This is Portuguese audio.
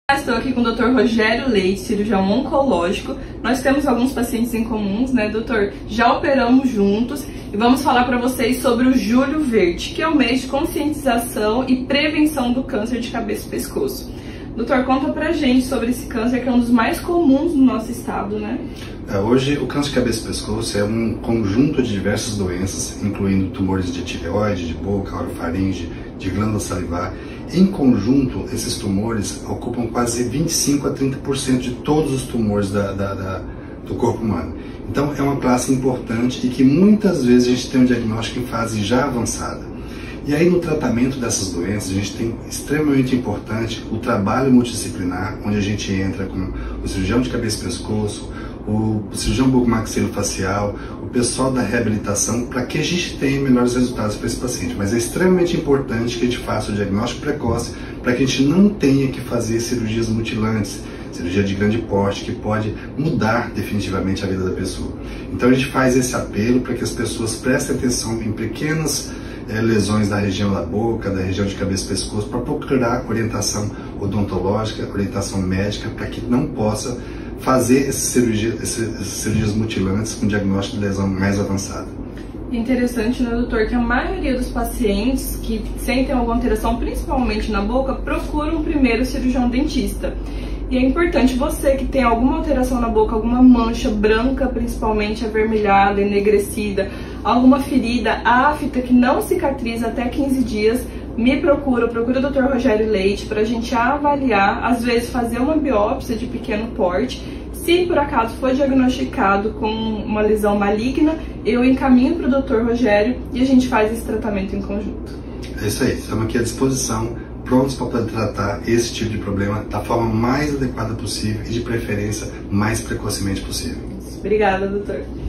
Estou aqui com o Dr. Rogério Leite, cirurgião oncológico. Nós temos alguns pacientes em comuns, né, doutor? Já operamos juntos e vamos falar para vocês sobre o Julho Verde, que é o mês de conscientização e prevenção do câncer de cabeça e pescoço. Doutor, conta pra gente sobre esse câncer que é um dos mais comuns no nosso estado, né? Hoje, o câncer de cabeça e pescoço é um conjunto de diversas doenças, incluindo tumores de tireoide, de boca, orofaringe, de glândula salivar. Em conjunto, esses tumores ocupam quase 25 a 30% de todos os tumores do corpo humano. Então, é uma classe importante e que muitas vezes a gente tem um diagnóstico em fase já avançada. E aí, no tratamento dessas doenças, a gente tem extremamente importante o trabalho multidisciplinar, onde a gente entra com o cirurgião de cabeça e pescoço, o cirurgião bucomaxilofacial, o pessoal da reabilitação, para que a gente tenha melhores resultados para esse paciente. Mas é extremamente importante que a gente faça o diagnóstico precoce, para que a gente não tenha que fazer cirurgias mutilantes, cirurgia de grande porte, que pode mudar definitivamente a vida da pessoa. Então a gente faz esse apelo para que as pessoas prestem atenção em pequenas lesões da região da boca, da região de cabeça e pescoço, para procurar orientação odontológica, orientação médica, para que não possa fazer essas cirurgias mutilantes com diagnóstico de lesão mais avançada. Interessante, né, doutor, que a maioria dos pacientes que sentem alguma alteração, principalmente na boca, procuram primeiro o cirurgião dentista. E é importante você que tem alguma alteração na boca, alguma mancha branca, principalmente avermelhada, enegrecida, alguma ferida afta que não cicatriza até 15 dias, procura o Dr. Rogério Leite para a gente avaliar, às vezes fazer uma biópsia de pequeno porte. Se por acaso for diagnosticado com uma lesão maligna, eu encaminho para o Dr. Rogério e a gente faz esse tratamento em conjunto. É isso aí, estamos aqui à disposição, prontos para poder tratar esse tipo de problema da forma mais adequada possível e de preferência mais precocemente possível. Obrigada, doutor.